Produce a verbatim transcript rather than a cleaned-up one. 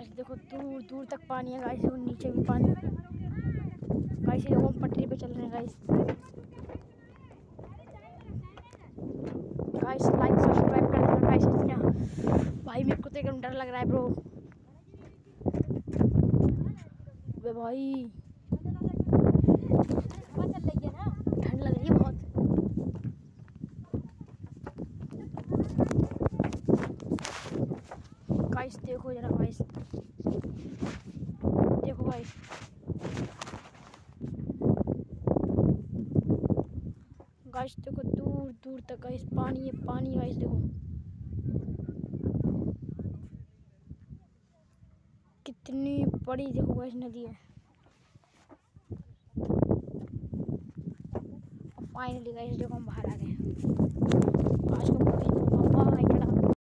Guys देखो दूर दूर तक पानी है गाइस, और नीचे भी पानी। गाइस देखो हम पटरी पे चल रहे हैं गाइस। गाइस लाइक सब्सक्राइब कर देना गाइस। इतना भाई मेरे को तो एकदम डर लग रहा है ब्रो। बे भाई ठंड लग रही है बहुत। गाइस देखो जरा गाइस, देखो गाइस गाइस देखो दूर दूर तक गाइस पानी है पानी। गाइस देखो कितनी बड़ी देखो गाइस नदी है। फाइनली गाइस देखो हम बाहर आ गए। आज का